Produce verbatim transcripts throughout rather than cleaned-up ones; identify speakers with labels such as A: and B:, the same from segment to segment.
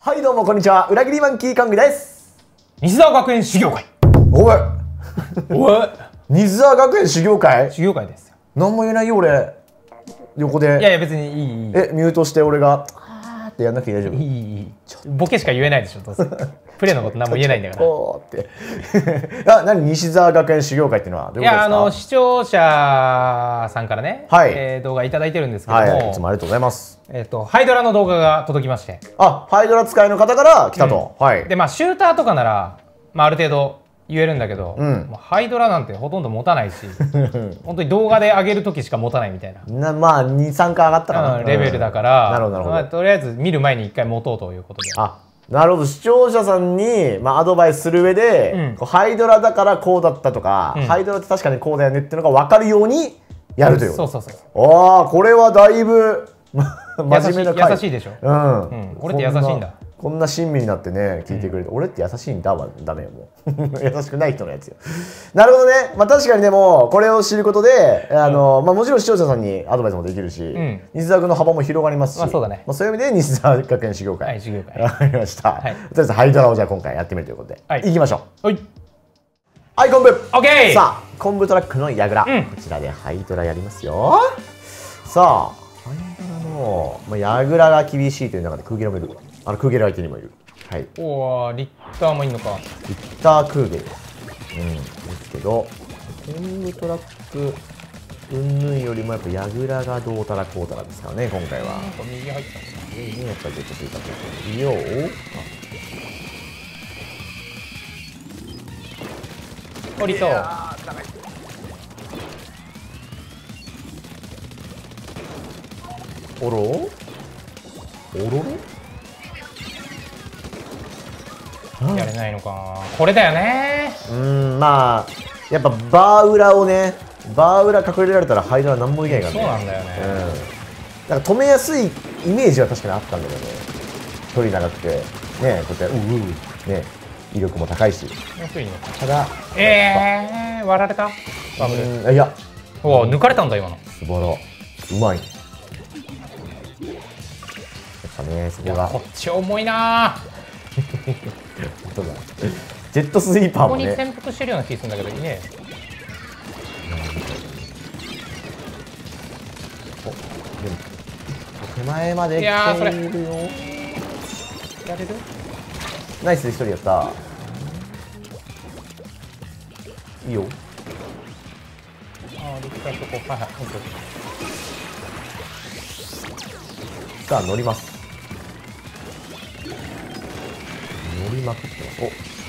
A: はいどうもこんにちは、裏切りマンキーカングです。
B: 西沢学園修行会。
A: おい
B: おい
A: 西沢学園修行会
B: 修行会ですよ。
A: 何も言えないよ俺。横で
B: いやいや別にいいいい。
A: えミュートして俺があーってやんなくて大丈夫？
B: いいいい。ボケしか言えないでしょどうせ。プレーのこと何も言えないんだから。
A: おーってあ、何西沢学園修行会っていうのはどういうことですか？
B: いやあの視聴者さんからね、
A: はい
B: えー、動画いただいてるんですけども、
A: はい、いつもありがとうございます。
B: えっとハイドラの動画が届きまして、
A: あ、ハイドラ使いの方から来たと、うん、はい。
B: でまあシューターとかならまあある程度言えるんだけど、うん、もうハイドラなんてほとんど持たないし本当に動画で上げる時しか持たないみたいな、
A: なまあに、さんかい上がったかな、
B: うん、レベルだから、うん、なるほどなるほど、まあ、とりあえず見る前にいっかい持とうということで。
A: あ、なるほど。視聴者さんに、まあ、アドバイスする上で、うん、こうハイドラだからこうだったとか、うん、ハイドラって確かにこうだよねっていうのが分かるようにやるということ。そうそうそう。ああ、これはだいぶ真面目な回。
B: 優しいでしょ。うん、うん、俺って優しいんだ。
A: こんな親身になってね聞いてくれて、うん、俺って優しいんだはダメよもう優しくない人のやつよ。なるほどね。まあ確かにでもこれを知ることであの、うん、まあもちろん視聴者さんにアドバイスもできるし、うん、西沢君の幅も広がりますし、まあそうだね。まあそういう意味で西沢学園修行会、はい、修行会わかりました。はい、とりあえずハイドラをじゃあ今回やってみるということで、はい、いきましょう。はいはい昆布。オッケー。さあ昆布トラックの矢倉、うん、こちらでハイドラやりますよ。さあハイドラの、まあ、矢倉が厳しいという中でクーゲルもいる。あのクーゲル相手にもいる。はい。
B: おお、リッターもいいのか。
A: リッタークーゲル。うん。ですけど、昆布トラック云々よりもやっぱ矢倉がどうたらこうたらですからね、今回は。なんか右入ったんですね。やっぱりちょっと追加してよう。
B: 降りそう。
A: おろおろろ
B: やれないのか。これだよね。
A: うん、まあやっぱバー裏をね、バー裏隠れられたらハイドラ何もできないからね。
B: そうなんだよね。うん、
A: なんか止めやすいイメージは確かにあったんだけどね。距離長くてね、こうやってううね、威力も高いし。ただ
B: ええー、割られた。バブル。
A: いや、
B: おお抜かれたんだ今の。
A: 素晴らうまい。やっぱね、そこが
B: こっち重いな。
A: 本当だ。ジェットスイーパーもね。
B: ここに潜伏してるような気がするんだけどいいね。
A: お、でも手前まで来ているよ。
B: やれる？
A: ナイス、一人やった。いいよ。
B: ああ、できたとこ、はいはい。
A: さあ乗ります。乗りまくってます。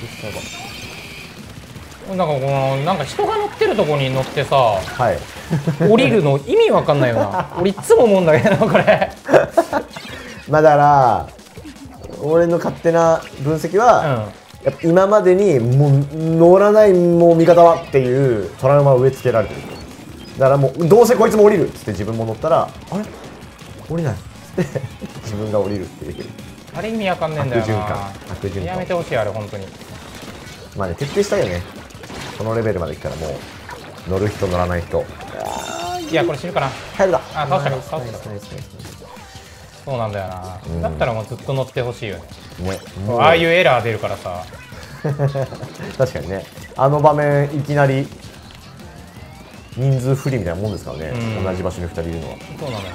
B: お、なんかこのなんか人が乗ってるとこに乗ってさ、
A: はい、
B: 降りるの意味わかんないよな。俺いつも思うんだけどこれ。
A: まあだから俺の勝手な分析は、うん、やっぱ今までにもう乗らないもう味方はっていうトラウマを植え付けられてる。だからもうどうせこいつも降りるっつって自分も乗ったらあれ降りないっつって自分が降りるっていう。
B: あれ意味わかんねえんだよな。
A: 悪循環。
B: やめてほしいあれ本当に。
A: まあね徹底したいよね。このレベルまで来たらもう乗る人乗らない人。
B: いやこれ死ぬかな。
A: 入るだ。
B: あ倒したか倒したか。そうなんだよな。うん、だったらもうずっと乗ってほしいよね。ね。ああいうエラー出るからさ。
A: 確かにね。あの場面いきなり人数不利みたいなもんですからね。うん、同じ場所にふたりいるのは。
B: そうなんだよ。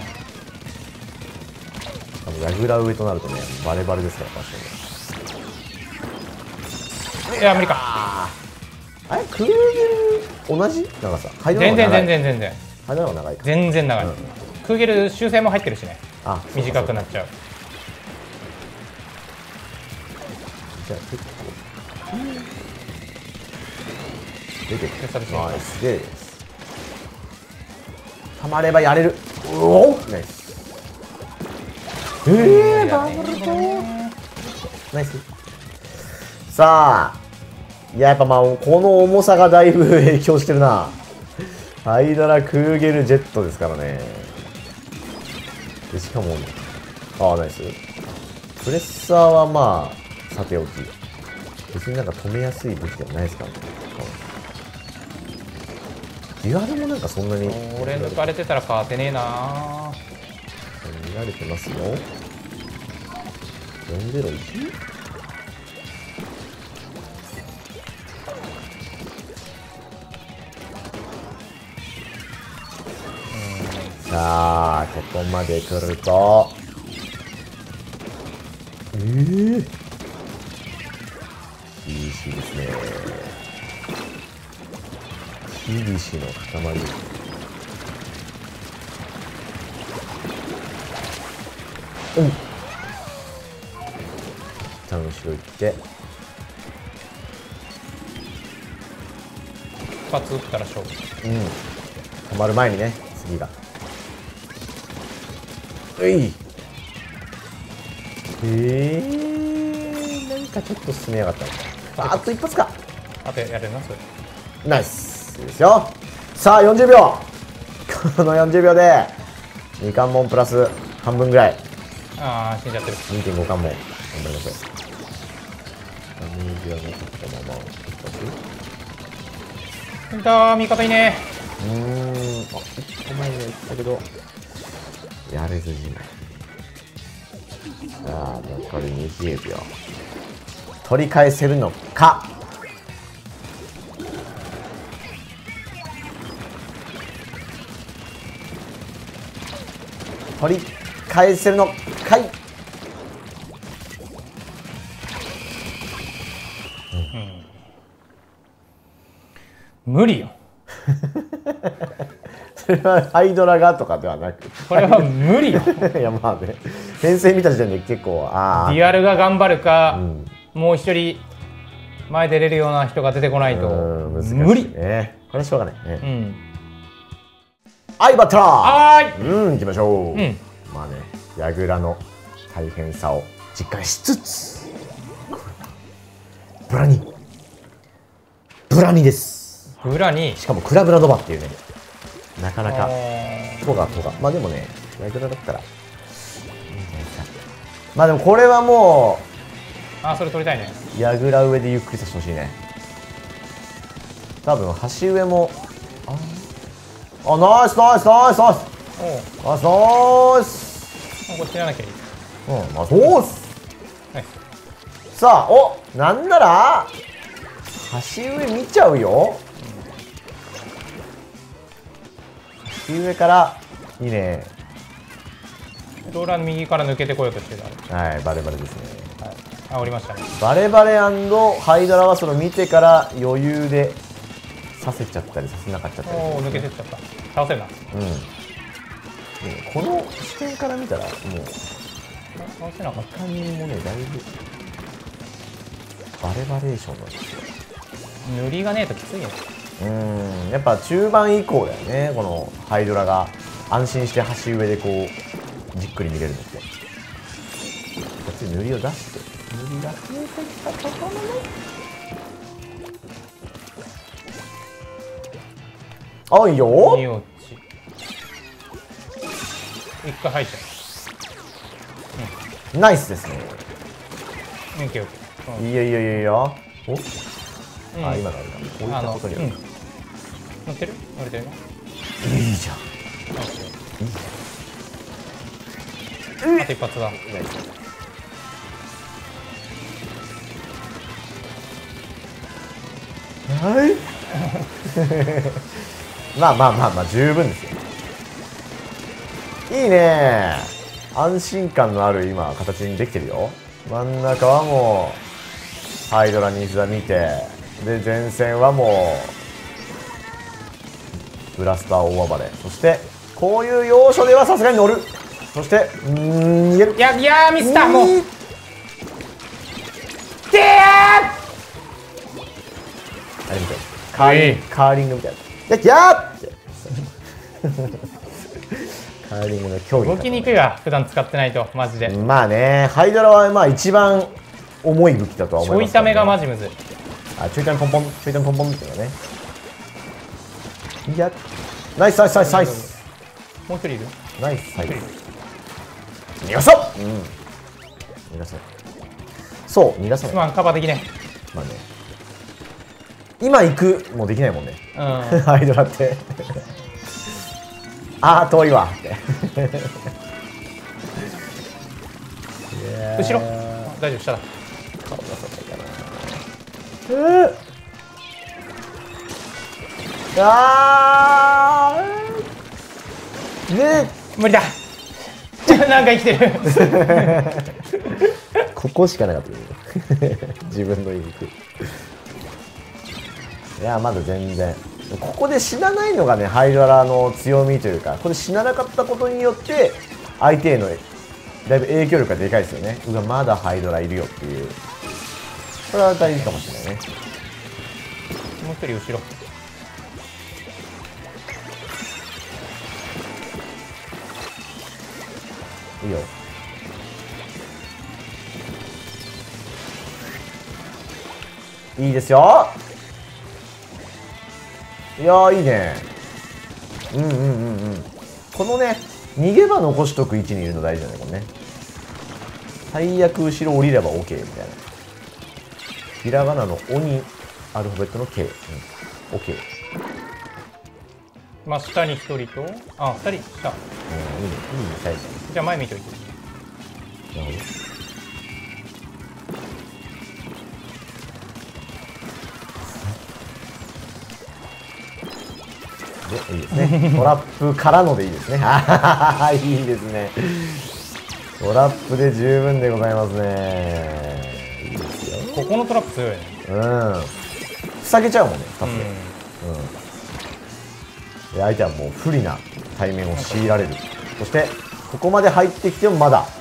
A: 矢倉上となるとねバレバレですから確
B: かに。いや無理か。
A: あれクーゲル同じ長さ？
B: 全然全然全然。
A: ハイドラは長いか。
B: 全然長い。うん、クーゲル修正も入ってるしね。あ、短くなっちゃう。
A: じゃあ結構出てくる。ナイスです。たまればやれる。おおナイス。えー、ダブルとナイス。さあいややっぱまあこの重さがだいぶ影響してるな。ハイドラクーゲルジェットですからね。でしかもああナイス。プレッサーはまあさておき別になんか止めやすい武器でもないですからね。デュアルもなんかそんなに
B: 俺抜かれてたら勝てねえな。
A: 見られてますよ。 よんゼロいち？ さあここまで来るとええー、厳しいですね。厳しいの塊。うん下の後ろ行って
B: 一発撃ったら勝負。
A: うん止まる前にね次がういえー、なんかちょっと進めやがったああと一発か。
B: あとやるなそれ。
A: ナイスですよ。さあよんじゅうびょうこのよんじゅうびょうでに関門プラス半分ぐらい
B: ああ死んじゃってる。
A: にてんご 関門頑張りましょう。ダメージはなかったまま一発
B: いた味方いね
A: うーんあいっこまえには言ったけどやれずじまい。さあ残りにじゅうびょう取り返せるのか。取り返せるのかい。
B: 無理よ
A: それはハイドラがとかではなく
B: これは無理よ
A: いやまあね編成見た時点で結構ああ
B: ディアルが頑張るか、
A: うん、
B: もう一人前出れるような人が出てこないと
A: 難しい
B: 無理
A: ね。これはしょうがないね。
B: うん
A: アイバトラー
B: はーい
A: うん行きましょう、
B: うん、
A: まあね矢倉の大変さを実感しつつブラニブラニです
B: 裏に
A: しかもクラブラドバっていうねなかなか
B: あ
A: トガトガまあでもね矢倉だったらいいんじゃないですか。まあでもこれはも
B: ーあーそれ取りたいね。
A: う矢倉上でゆっくりさせてほしいね。多分端上もああナイスナイスナイスナイス
B: おう
A: ナイスナイス
B: これ切らなきゃいい。
A: うんナイスおーす
B: はい、
A: さあおなんなら端上見ちゃうよ。端上からいいね。
B: ローラーの右から抜けてこようとしてた。
A: はいバレバレですね。
B: はい、あ降りましたね。
A: バレバレハイドラはその見てから余裕でさせちゃったりさせなかったり、ね、
B: おお抜けてっちゃった。倒せるな。
A: うん、この視点から見たらもう
B: 倒せなかっ
A: いかにもねだいぶバレバレーションなんですよ。
B: た。塗りがねえときついよ。
A: うんやっぱ中盤以降だよねこのハイドラが安心して端上でこうじっくり見れるのって。こっち塗りを出して塗りが見えてきたところのあいいよ
B: に落ち一回入っちゃ
A: ナイスですね。
B: う。うん、オッケーオッケー。
A: いいよいいよいいよお、
B: うん、
A: あ今のあれだこういったことによる、
B: うん、乗ってる乗れてる
A: いいじゃん
B: うん、あと一発だ。
A: はいまあまあまあまあ十分ですよ。いいね安心感のある今形にできてるよ。真ん中はもうハイドラに膝見てで前線はもうブラスター大暴れそしてこういう要所ではさすがに乗るそしてうーん逃げる
B: いやいやミスったもうでー
A: あれみたいカーリングカーリングみたいなやっやーってカーリングの競技
B: 動きにくいわ普段使ってないとマジで。
A: まあねハイドラはまあ一番重い武器だとは
B: ち
A: 思いますから、ね、
B: ょいためがマジむずい。
A: あちょいためポンポンちょいためポンポンっていうのねいやナイスナイスナイスナイス
B: もう一人いる。
A: ナイスナイス逃がそううん逃がそうそう逃がさない
B: すまんカバーできね
A: まあね今行くもうできないもんね
B: え。うん
A: ハイドラってああ遠いわって
B: 後ろ大丈夫、下だ。
A: 顔出さないかな。うあーね、
B: 無理だなんか生きてる
A: ここしかなかったけど自分の言いにくい。いやまだ全然ここで死なないのがねハイドラの強みというか、ここで死ななかったことによって相手へのだいぶ影響力がでかいですよね。うわまだハイドラいるよっていう、これは大事かもしれないね。
B: もう一人後ろ。
A: いいよ。いいですよ。いやーいいね。うんうんうんうん。このね逃げ場残しとく位置にいるの大事だねこれね。最悪後ろ降りれば OK みたいな。ひらがなの「お」にアルファベットの「K」、うん、OK。
B: 真下にひとりと、あ、ふたり下。うん、
A: いいねいいねサイズ。
B: じゃあ前見といて。
A: なるほど。でいいですね。トラップからのでいいですね。いいですね。トラップで十分でございますね。いいですよ。
B: ここのトラップ強いね。
A: うん。塞げちゃうもんね。ふたつで。うん。で相手はもう不利な対面を強いられる。そしてここまで入ってきてもまだ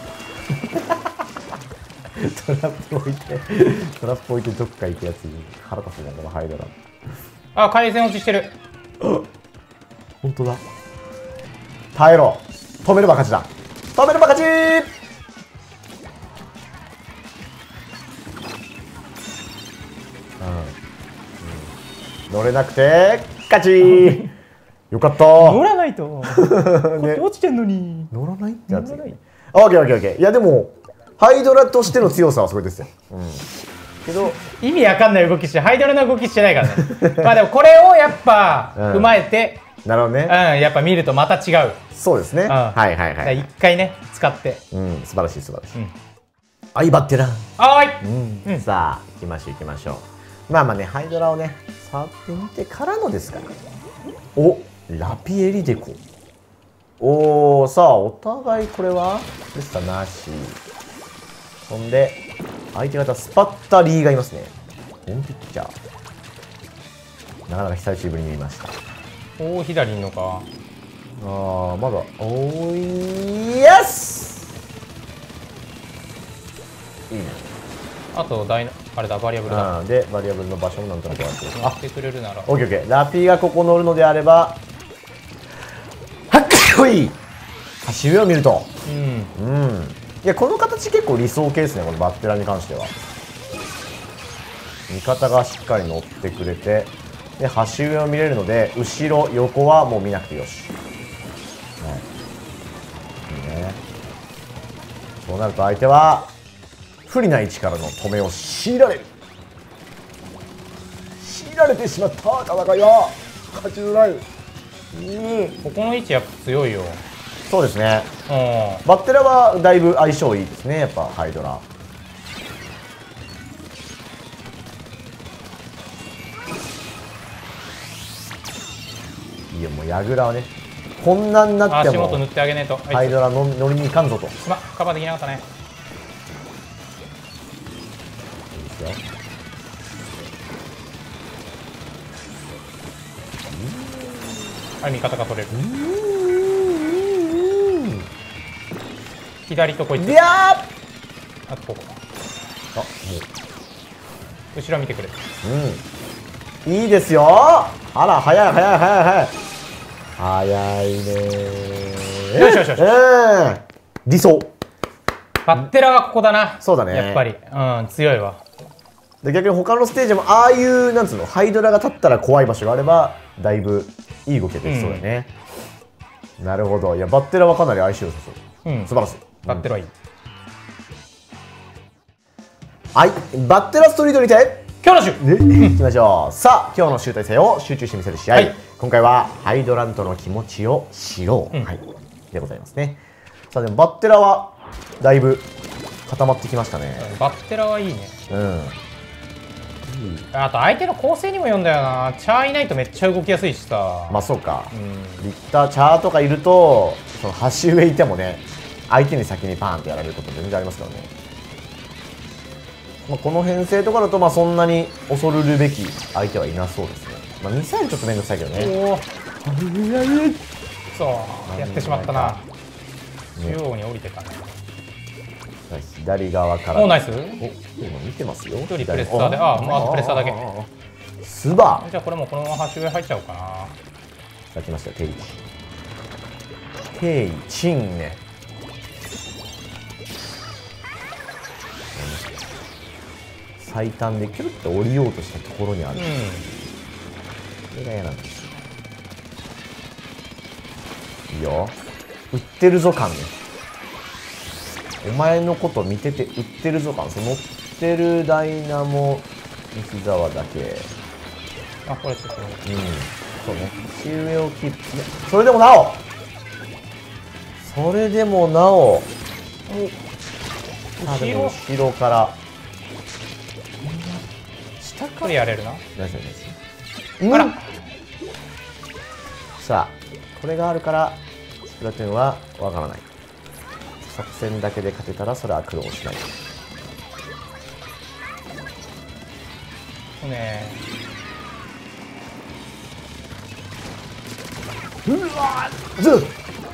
A: トラップ置いてトラップ置いてどっか行くやつに腹立つんだからハイドラ。
B: あ、回線落ちしてる。
A: 本当だ。耐えろ。止めれば勝ちだ。止めれば勝ち。うんうん、乗れなくて勝ちよかった。
B: 乗らないと、ね、落ちてんのに
A: 乗らないってやつ。オッケーオッケーオッケー。いやでもハイドラとしての強さはすごいですよ、うん、けど
B: 意味わかんない動きして、ハイドラの動きしてないからねまあでもこれをやっぱ踏まえて、
A: うん、なるほどね、
B: うん、やっぱ見るとまた違う。
A: そうですね、うん、はいはいはい。
B: 一回ね使って、
A: うん、素晴らしい素晴らしい、うん、はいバッテラ
B: はい、
A: うんうん、さあ行きましょう行きましょう。まあまあねハイドラをね触ってみてからのですから。おラピエリデコ。おお、さあお互いこれはレスタなし。そんで相手方スパッタリーがいますね。オンピッチャーなかなか久しぶりに見ました。
B: おお左にいるのか。
A: ああまだおーイエスいいね。あ
B: とダイナあれだバリアブルだ。
A: でバリアブルの場所もなんとなく分かってる。
B: あってくれるなら
A: オッケーオッケー。ラピーがここ乗るのであればはっこいい。端上を見るとうん、うん、いやこの形結構理想系ですねこのバッテラに関しては。味方がしっかり乗ってくれてで端上を見れるので後ろ横はもう見なくてよし、はい、いいね。そうなると相手は不利な位置からの止めを強いられる強いられてしまった戦いは勝ちづらい。うん、
B: ここの位置やっぱ強いよ。
A: そうですね、
B: うん、
A: バッテラはだいぶ相性いいですねやっぱハイドラ。いいよもう矢倉はねこんなになっても
B: 足元塗ってあげねえと
A: ハイドラの乗りにいかんぞと。
B: すまカバーできなかったね。
A: いいですよ。
B: はい味方が取れる。左とこいつ。
A: いや
B: あとここ。
A: あも
B: う後ろ見てくれ。
A: うんいいですよ。あら早い早い早い早い早いね。
B: よしよしよし、え
A: ー、理想。
B: バッテラはここだな。
A: そうだね
B: やっぱり、うん、強いわ。
A: で逆に他のステージもああいうなんつうのハイドラが立ったら怖い場所があればだいぶいい動きができそうだね、うん、なるほど。いやバッテラはかなり相性良さそう、うん、素晴らしい。
B: バッテラいい、うん、
A: はいバッテラストリートにて
B: 今日の週
A: いきましょう。さあ今日の集大成を集中してみせる試合、はい、今回はハイドラントの気持ちを知ろう、うん、はい、でございますね。さあでもバッテラはだいぶ固まってきましたね。
B: バッテラはいいね。
A: うん。
B: あと相手の構成にもよるんだよな。チャーいないとめっちゃ動きやすいしさ。
A: まあそうか、
B: うん、
A: リッターチャーとかいるとその端上いてもね相手に先にパーンってやられること全然ありますからね。まあ、この編成とかだとまあそんなに恐るるべき相手はいなそうですね。まあミサイルちょっと面倒くさいけどね。おお
B: そうやってしまったな。中央に降りてたね。
A: 左側から
B: おナイス。お
A: 今見てますよ。
B: 一人プレッサーで、ああもうあとプレッサーだけ。
A: スバ
B: じゃあこれもこのまま端上入っちゃおうかな。
A: さあ来ましたよ。テイテイチンね。最短でキュルッと降りようとしたところにある、うん、それが嫌なんですよ。いいよ、売ってるぞ感ね。お前のこと見てて売ってるぞ感。その乗ってるダイナモ西沢だけ。
B: あ、これちょっとうん
A: そうね、口上をキープ。それでもなおそれでもなお
B: 後ろ
A: 後ろから
B: 下からやれるな。
A: 大丈夫です。うん、さあこれがあるからスプラトゥーンはわからない。作戦だけで勝てたらそれは苦労しない。
B: ね
A: うわず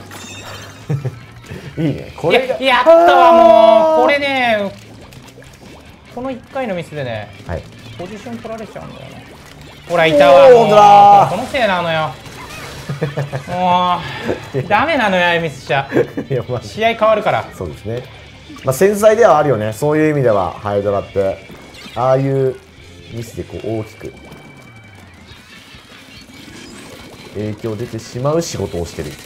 A: いいねこれ。
B: ややったわもうこれね、このいっかいのミスでね、はい、ポジション取られちゃうんだよね。ほらいたわもうこのせいなのよ。もうダメなのよミスしちゃ試合変わるから。
A: そうですね、まあ、繊細ではあるよね。そういう意味ではハイドラってああいうミスでこう大きく影響出てしまう仕事をしてる。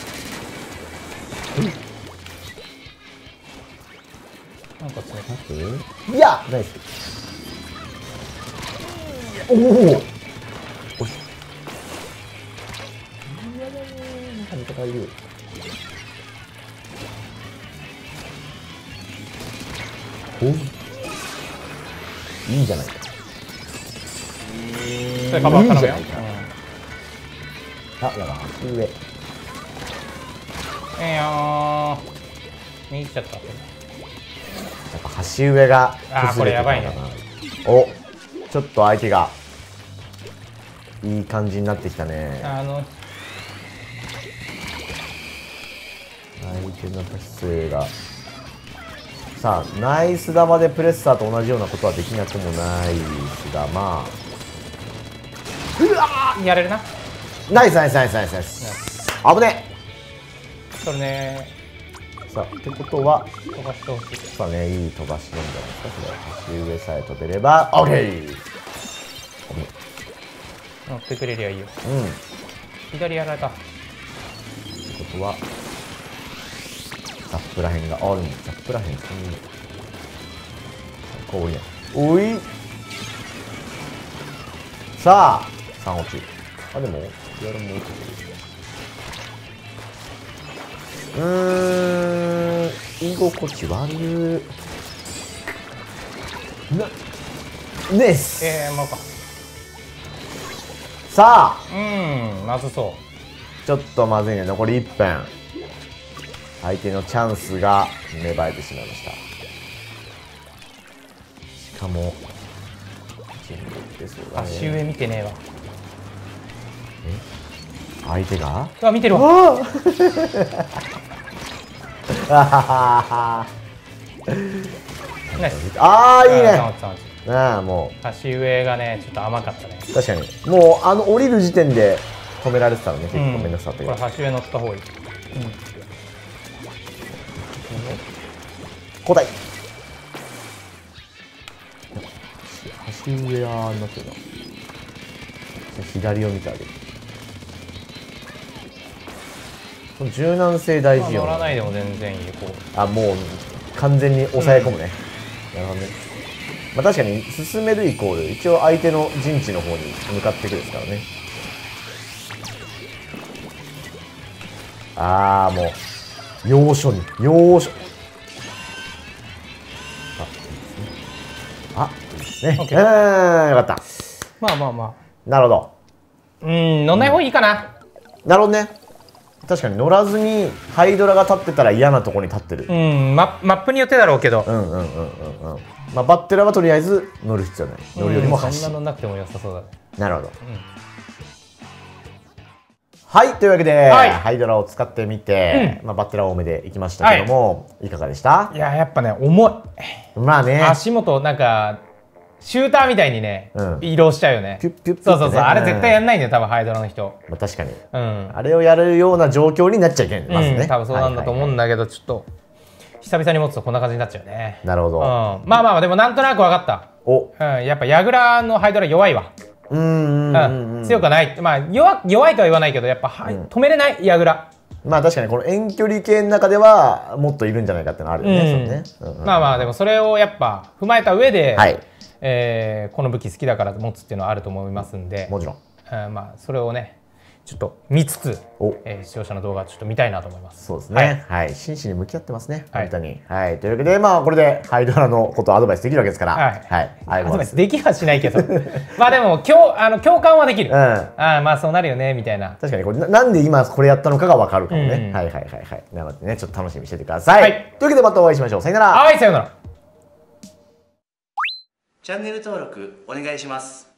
B: なんかつめ
A: いやナイス。おおおし味方がいる。おいいじゃないか。
B: それカバー頼むよ。
A: あ、やばい上。
B: ええよー。見入っちゃった。や
A: っぱ端上が
B: あーこれやばいね。
A: お、ちょっと相手がいい感じになってきたね。
B: あの
A: 相手の端上がさあナイス玉でプレッサーと同じようなことはできなくもないですが、まあ
B: うわーやれるな。
A: ナイスナイスナイスナイスナイス。危ね
B: えそれね。
A: さあってことは
B: 飛ばしてほしい。
A: さあね、いい飛ばしなんじゃないですか。それは端上さえ飛べれば OK。
B: 乗ってくれりゃいいよ。
A: うん、
B: 左やられた。
A: ってことはザップらへんがあるんだ。ザップらへんそんなこういやおいさあさん落ち。あでもやるもううーん居心地悪いなねっす。
B: えー、まあか
A: さあ
B: うんまずそう。
A: ちょっとまずいね。残りいっぷん。相手のチャンスが芽生えてしまいました。しかも
B: 足上見てねえわ。
A: え相手が
B: あ見てるわ。
A: あ
B: あ
A: いいね。ああもう
B: 足上がねちょっと甘かったね。
A: 確かにもうあの降りる時点で止められてたのね。結構めんどくさかったけど、
B: これ端上乗った方がいい。
A: 交代。端上はなってるな。左を見てあげる。この柔軟性大事よ、ね。
B: 乗らないでも全然いいよ。こう
A: あもう完全に抑え込むね。うん、なるほどね。まあ確かに進めるイコール一応相手の陣地の方に向かっていくですからね。ああもう要所に要所。 あ、いいですね。うん、よかった。
B: まあまあまあ。
A: なるほど。
B: うん、乗んない方がいいかな。
A: なるほどね。確かに乗らずにハイドラが立ってたら嫌なところに立ってる。
B: うん、ママップによってだろうけど。
A: うんうんうんうんうん。まあバッテラはとりあえず乗る必要ない。乗るよりも走る。
B: そんな乗んなくても良さそうだね。
A: なるほど。はい、というわけで、はい、ハイドラを使ってみて、うん、まあ、バッテラ多めでいきましたけども、はい、いかがでした？
B: いや、やっぱね、重い。
A: まあね。
B: 足元、なんか、シューターみたいにね、うん、移動しちゃうよね。
A: ピュッピュッピュッ、ね、
B: そうそうそう、あれ絶対やんないんだよ、多分ハイドラの人。
A: まあ、確かに、うん。あれをやるような状況になっちゃいけない。まずね。
B: うん、多分そうなんだと思うんだけど、ちょっと、久々に持つとこんな感じになっちゃうね。
A: なるほど。うん、
B: まあまあ、でもなんとなく分かった。お、うん、やっぱ矢倉のハイドラ弱いわ。うん、強くない、まあ、弱, 弱いとは言わないけどやっぱ、はい、うん、止めれない矢倉。
A: まあ確かにこの遠距離系の中ではもっといるんじゃないかってのあるよね。
B: まあまあでもそれをやっぱ踏まえた上で、はい、えー、この武器好きだから持つっていうのはあると思いますんで、
A: もちろん、
B: うん、まあそれをねちょっと見つつ、えー、視聴者の動画ちょっと見たいなと思います。
A: そうですね。はい、はい、真摯に向き合ってますね。本当に。はい、はい、というわけでまあこれでハイドラのことをアドバイスできるわけですから、はい、はい、
B: アドバイスできはしないけど、まあでも共あの共感はできる。うん、ああまあそうなるよねみたいな。
A: 確かにこれななんで今これやったのかがわかるかもね。うん、はいはいはいはい。なのでねちょっと楽しみにしててください。はい、というわけでまたお会いしましょう。さよなら。
B: はい、さよなら。
C: チャンネル登録お願いします。